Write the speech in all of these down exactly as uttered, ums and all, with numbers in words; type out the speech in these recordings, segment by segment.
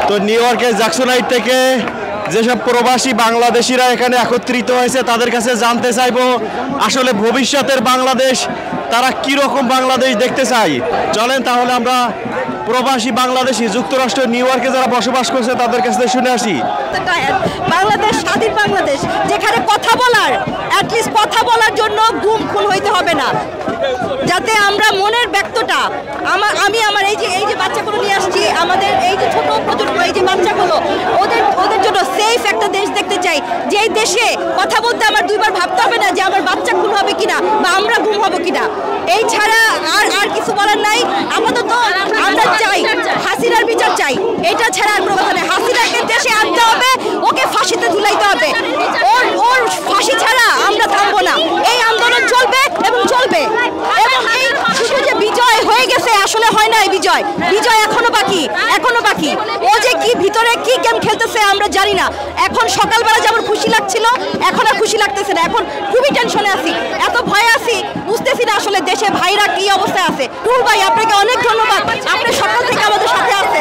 তো নিউ ইয়র্কের জ্যাকসনাইট থেকে যেসব প্রবাসী বাংলাদেশিরা এখানে একত্রিত হয়েছে তাদের কাছে জানতে চাইবো আসলে ভবিষ্যতের বাংলাদেশ তারা কি রকম বাংলাদেশ দেখতে চায়। চলেন তাহলে আমরা প্রবাসী বাংলাদেশি যুক্তরাষ্ট্র নিউ ইয়র্কে যারা বসবাস করছে তাদের কাছে শুনে আসি। বাংলাদেশ স্বাধীন বাংলাদেশ, যেখানে কথা বলার অ্যাটলিস্ট কথা বলার জন্য গুম খুন হইতে হবে না, যাতে আমরা মনের ব্যক্তটা আমার আমি আমার এই যে এই যে বাচ্চাগুলো নিয়ে আসছি, আমাদের এই যে ছোট প্রজন্ম এই যে বাচ্চাগুলো ওদের ওদের জন্য সেফ একটা দেশ দেখতে চাই, যে দেশে কথা বলতে আমার দুইবার ভাবতে হবে না যে আমার বাচ্চা খুন হবে কিনা বা আমরা গুম হব কিনা। এই ছাড়া আর আর কিছু বলার নাই। আপাতত আমরা চাই হাসিনার বিচার চাই, এটা ছাড়া আর কোনো কথা নেই। হাসিনাকে দেশে আনতে হবে, ওকে ফাঁসিতে ঝুলাইতে হবে, ওর ওর ফাঁসি ছাড়া আমরা থামবো না। এই আন্দোলন চলবে এবং চলবে, এবং এই শুধু যে বিজয় হয়ে গেছে আসলে হয় না, এই বিজয় বিজয় এখনো বাকি, এখনো বাকি। ও যে কি ভিতরে কি গেম খেলতেছে আমরা জানি না। এখন সকালবেলা যেমন খুশি লাগছিল এখন আর খুশি লাগতেছে না, এখন খুবই টেনশনে আছি, এত ভয় আছি, বুঝতেছি না আসলে দেশে ভাইরা কি অবস্থায় আছে। টুল ভাই আপনাকে অনেক ধন্যবাদ, আপনি সকাল থেকে আমাদের সাথে আছেন,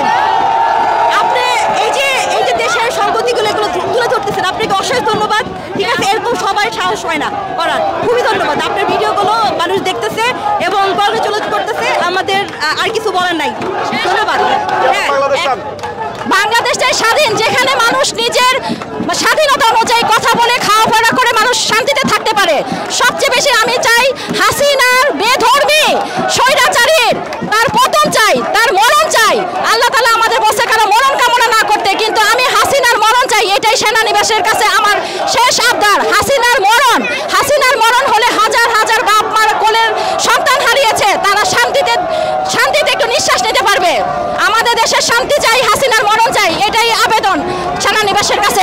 আপনি এই যে এই যে দেশের সংগতিগুলো এগুলো তুলে ধরতেছেন, আপনাকে অশেষ ধন্যবাদ। ঠিক আছে, এরকম সবাই সাহস হয় না করার, খুবই ধন্যবাদ। আপনার ভিডিওগুলো মানুষ দেখতেছে এবং পর্যালোচনা করতেছে, আমাদের আর কিছু বলার নাই। ধন্যবাদ। হ্যাঁ, বাংলাদেশটাই স্বাধীন, যেখানে মানুষ নিজের স্বাধীনতা অনুযায়ী কথা বলে খাওয়া পড়া করে মানুষ শান্তিতে থাকতে পারে। সবচেয়ে বেশি আমি চাই হাসিনার বেধর্মী স্বৈরাচারীর তার পতন চাই, তার মরণ চাই। আল্লাহ তাআলা আমাদের বলছে কারো মরণ কামনা না করতে, কিন্তু আমি হাসিনার মরণ চাই, এটাই সেনানিবাসের কাছে আমার শেষ আবদার। হাসিনার মরণ, হাসিনার মরণ হলে হাজার হাজার বাপ মার কোলের সন্তান হারিয়েছে, তারা শান্তিতে শান্তিতে একটু নিঃশ্বাস নিতে পারবে। আমাদের দেশের শান্তি চাই, হাসিনার মরণ চাই, এটাই আবেদন সেনানিবাসের কাছে।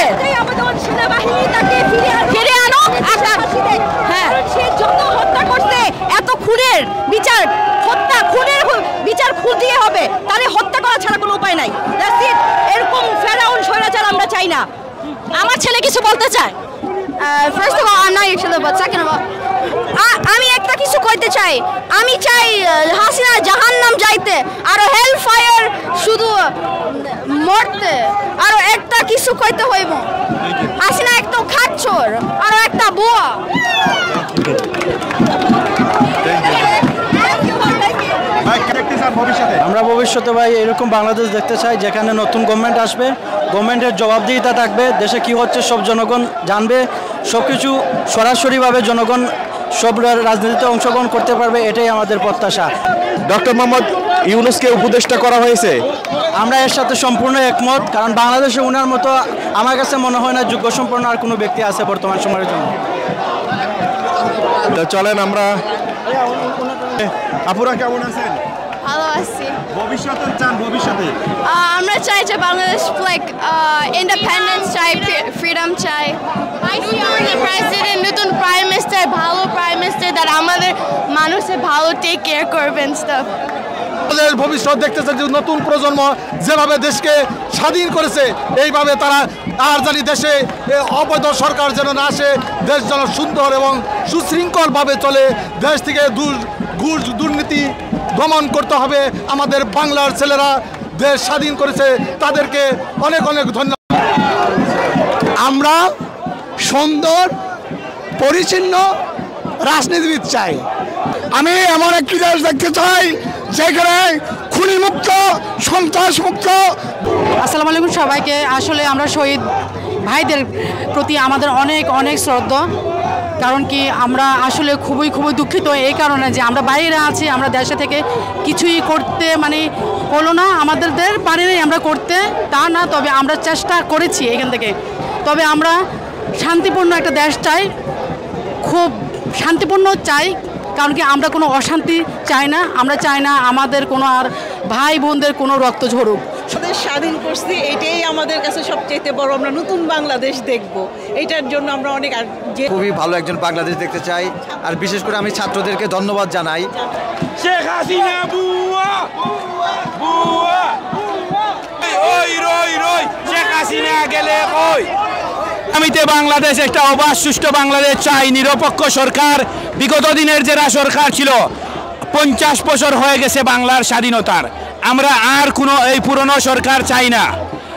ফিরে আনো। হ্যাঁ, সে যত হত্যা করছে, এত খুনের বিচার, হত্যা খুনের বিচার খুন দিয়ে হবে, তাহলে হত্যা করা ছাড়া কোনো উপায় নাই। এরকম ফেরাউন স্বৈরাচার আমরা চাই না। আমার ছেলে কিছু বলতে চায়। First of all I am not your but second of all আমি একটা কিছু কইতে চাই, আমি চাই হাসিনা জাহান্নাম যাইতে, আর হেল ফায়ার শুধু মরতে, আর একটা কিছু কইতে হইব, হাসিনা একটা খাচ্চর আর একটা বুয়া। আমরা ভবিষ্যতে ভাই এরকম বাংলাদেশ দেখতে চাই, যেখানে নতুন গভর্নমেন্ট আসবে, গভর্নমেন্টের জবাবদিহিতা থাকবে, দেশে কি হচ্ছে সব জনগণ জানবে, সব কিছু সরাসরিভাবে জনগণ সব রাজনীতিতে অংশগ্রহণ করতে পারবে, এটাই আমাদের প্রত্যাশা। ডক্টর মোহাম্মদ ইউনূসকে উপদেষ্টা করা হয়েছে, আমরা এর সাথে সম্পূর্ণ একমত, কারণ বাংলাদেশে ওনার মতো আমার কাছে মনে হয় না যোগ্য সম্পন্ন আর কোনো ব্যক্তি আছে বর্তমান সময়ের জন্য। চলেন আমরা, আপুরা কেমন আছেন? ভালো আছি। ভবিষ্যতে চান, ভবিষ্যতে আমরা চাই যে বাংলাদেশ লাইক ইন্ডিপেন্ডেন্স চাই, ফ্রিডম চাই, প্রেসিডেন্ট, নতুন প্রাইম মিনিস্টার, ভালো প্রাইম মিনিস্টার যারা আমাদের মানুষের ভালো টেক কেয়ার করবেন স্টাফ। আমাদের ভবিষ্যৎ দেখতে চাই যে নতুন প্রজন্ম যেভাবে দেশকে স্বাধীন করেছে এইভাবে তারা আর জানি দেশে অবৈধ সরকার যেন না আসে, দেশ যেন সুন্দর এবং সুশৃঙ্খলভাবে চলে, দেশ থেকে ঘুষ দুর্নীতি দমন করতে হবে। আমাদের বাংলার ছেলেরা দেশ স্বাধীন করেছে, তাদেরকে অনেক অনেক ধন্যবাদ। আমরা সুন্দর পরিচ্ছন্ন রাজনীতিবিদ চাই। আমি এমন একটি দেশ দেখতে চাই যেখানে খুনি মুক্ত, সন্ত্রাস মুক্ত। আসসালামু আলাইকুম সবাইকে। আসলে আমরা শহীদ ভাইদের প্রতি আমাদের অনেক অনেক শ্রদ্ধা, কারণ কি আমরা আসলে খুবই খুবই দুঃখিত এই কারণে যে আমরা বাইরে আছি, আমরা দেশে থেকে কিছুই করতে মানে হলো না, আমাদের পারি নাই আমরা করতে, তা না, তবে আমরা চেষ্টা করেছি এখান থেকে। তবে আমরা শান্তিপূর্ণ একটা দেশ চাই, খুব শান্তিপূর্ণ চাই, কারণ কি আমরা কোনো অশান্তি চাই না, আমরা চাই না আমাদের কোনো আর ভাই বোনদের কোনো রক্ত ঝরুক। দেশ স্বাধীন করছি, এটাই আমাদের কাছে সবচেয়ে বড়, আমরা নতুন বাংলাদেশ দেখব, এটার জন্য আমরা অনেক খুবই ভালো একজন বাংলাদেশ দেখতে চাই। আর বিশেষ করে আমি ছাত্রদেরকে ধন্যবাদ জানাই। শেখ হাসিনা বুয়া বুয়া ওই রই রই শেখ হাসিনা গেলে কই। আমিতে বাংলাদেশ একটা অবাধ সুষ্ঠু বাংলাদেশ চাই, নিরপেক্ষ সরকার। বিগত দিনের যারা সরকার ছিল, পঞ্চাশ বছর হয়ে গেছে বাংলার স্বাধীনতার, আমরা আর কোনো এই পুরনো সরকার চাই না।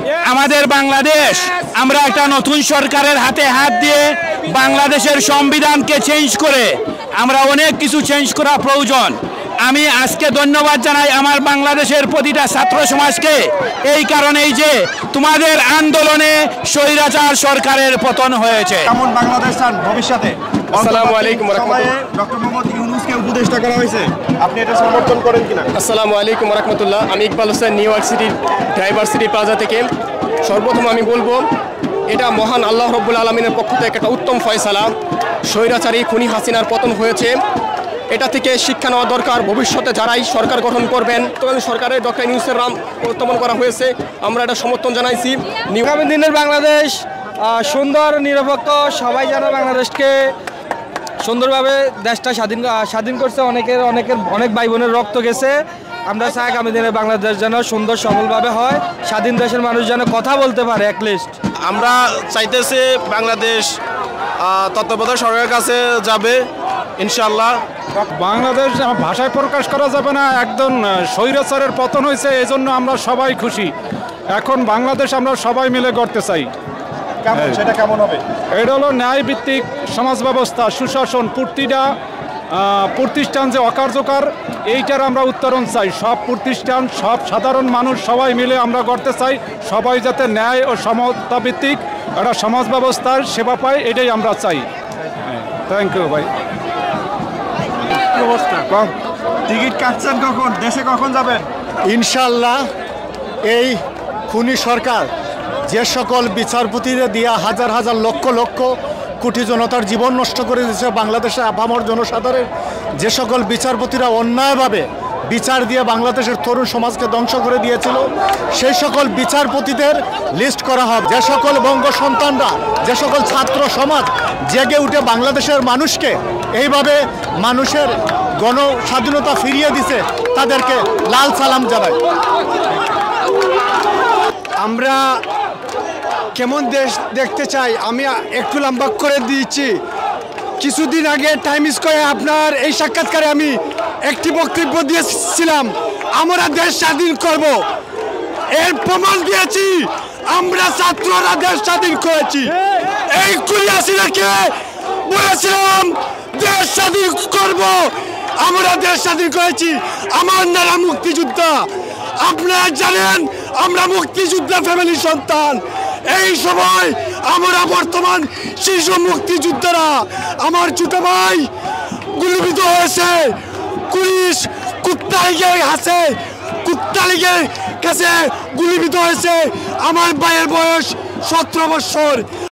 আমাদের বাংলাদেশ আমরা একটা নতুন সরকারের হাতে হাত দিয়ে বাংলাদেশের সংবিধানকে চেঞ্জ করে আমরা অনেক কিছু চেঞ্জ করা প্রয়োজন। আমি আজকে ধন্যবাদ জানাই আমার বাংলাদেশের প্রতিটা ছাত্র সমাজকে এই কারণেই যে তোমাদের আন্দোলনে স্বৈরাচার সরকারের পতন হয়েছে। কেমন বাংলাদেশ চান ভবিষ্যতে? আসসালামু আলাইকুম ওয়া রাহমাতুল্লাহ। ডক্টর মোহাম্মদ ইউনূসকে উপদেষ্টা করা হয়েছে, আপনি এটা সমর্থন করেন কিনা? আসসালামু আলাইকুম ওয়া রাহমাতুল্লাহ। আমি ইকবাল হোসেন, নিউ ইয়র্ক সিটির ড্রাইভার সিটি প্লাজা থেকে। সর্বপ্রথম আমি বলবো এটা মহান আল্লাহ রাব্বুল আলামিনের পক্ষ থেকে একটা উত্তম ফয়সালা। স্বৈরাচারী খুনি হাসিনার পতন হয়েছে, এটা থেকে শিক্ষা নেওয়া দরকার। ভবিষ্যতে যারাই সরকার গঠন করবেন তখন সরকারের ডক্টর ইউনূসের নাম প্রত্যাবর্তন করা হয়েছে, আমরা এটা সমর্থন জানাইছি। আগামী দিনের বাংলাদেশ আহ, সুন্দর নিরপেক্ষ, সবাই যেন বাংলাদেশকে সুন্দরভাবে দেশটা স্বাধীন আহ, স্বাধীন করছে। অনেকের অনেকের অনেক ভাই বোনের রক্ত গেছে। আমরা চাই আগামী দিনে বাংলাদেশ যেন সুন্দর সফলভাবে হয়, স্বাধীন দেশের মানুষ যেন কথা বলতে পারে অ্যাটলিস্ট। আমরা চাইতেছি বাংলাদেশ তত্ত্বাবধায়ক সরকারের কাছে যাবে ইনশাআল্লাহ। বাংলাদেশ ভাষায় প্রকাশ করা যাবে না, একদম স্বৈরাচারের পতন হয়েছে, এই জন্য আমরা সবাই খুশি। এখন বাংলাদেশ আমরা সবাই মিলে গড়তে চাই। কেমন সেটা কেমন হবে? এটা হলো ন্যায়ভিত্তিক সমাজ ব্যবস্থা, সুশাসন, প্রতিটা প্রতিষ্ঠান যে অকার্যকর এইটার আমরা উত্তরণ চাই। সব প্রতিষ্ঠান, সব সাধারণ মানুষ সবাই মিলে আমরা করতে চাই, সবাই যাতে ন্যায় ও সমতা ভিত্তিক একটা সমাজ ব্যবস্থার সেবা পায়, এটাই আমরা চাই। থ্যাংক ইউ ভাই। কি অবস্থা? কম টিকিট কাটছেন কখন? দেশে কখন যাবেন? ইনশাল্লাহ এই খুনি সরকার যে সকল বিচারপতিদের দিয়া হাজার হাজার লক্ষ লক্ষ কোটি জনতার জীবন নষ্ট করে দিয়েছে, বাংলাদেশের আপামর জনসাধারণের যে সকল বিচারপতিরা অন্যায়ভাবে বিচার দিয়ে বাংলাদেশের তরুণ সমাজকে ধ্বংস করে দিয়েছিল, সেই সকল বিচারপতিদের লিস্ট করা হবে। যে সকল বঙ্গ সন্তানরা, যে সকল ছাত্র সমাজ জেগে উঠে বাংলাদেশের মানুষকে এইভাবে মানুষের গণ স্বাধীনতা ফিরিয়ে দিছে, তাদেরকে লাল সালাম জানাই। আমরা কেমন দেশ দেখতে চাই আমি একটু লম্বা করে দিয়েছি। কিছুদিন আগে টাইম স্কোয়ারে আপনার এই সাক্ষাৎকারে আমি একটি বক্তব্য দিয়েছিলাম, আমরা দেশ স্বাধীন করব। এর প্রমাণ দিয়েছি, আমরা ছাত্ররা দেশ স্বাধীন করেছি। এই খুনি হাসিনাকে বলেছিলাম দেশ স্বাধীন করব, আমরা দেশ স্বাধীন করেছি। আমার নাম মুক্তিযোদ্ধা, আপনারা জানেন আমরা মুক্তিযোদ্ধা ফ্যামিলির সন্তান। এই সময় আমরা বর্তমান শিশু মুক্তিযোদ্ধারা, আমার ছোট ভাই গুলিবিদ্ধ হয়েছে, পুলিশ কুত্তা লীগের হাসে কুত্তা লীগের কাছে গুলিবিদ্ধ হয়েছে। আমার ভাইয়ের বয়স সতেরো বছর।